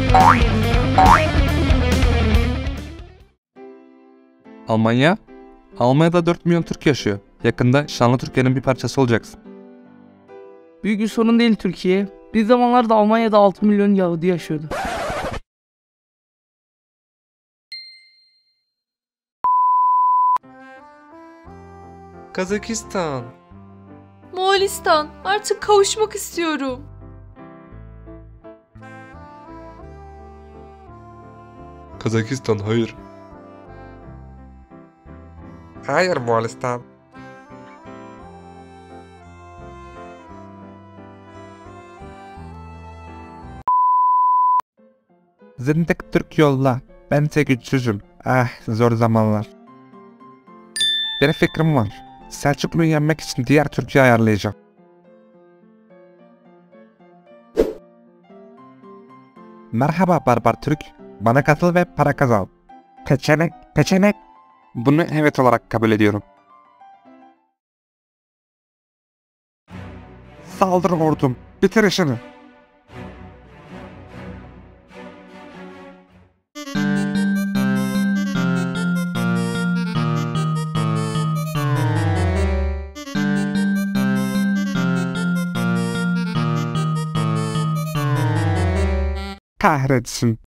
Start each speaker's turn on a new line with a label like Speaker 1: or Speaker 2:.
Speaker 1: Almanya? Almanya'da 4 milyon Türk yaşıyor. Yakında şanlı Türkiye'nin bir parçası olacaksın.
Speaker 2: Büyük bir sorun değil Türkiye. Bir zamanlarda Almanya'da 6 milyon Yahudi yaşıyordu.
Speaker 3: Kazakistan.
Speaker 4: Moğolistan, artık kavuşmak istiyorum.
Speaker 3: Kazakistan hayır.
Speaker 5: Hayır Moğolistan.
Speaker 1: Zindik Türk yolla. Bense güçsüzüm. Ah, zor zamanlar. Bir fikrim var. Selçuklu'yu yenmek için diğer Türkiye ayarlayacağım. Merhaba Barbar Türk. Bana katıl ve para kazan. Peçenek, peçenek. Bunu evet olarak kabul ediyorum. Saldır ordum. Bitir işini. Kahretsin.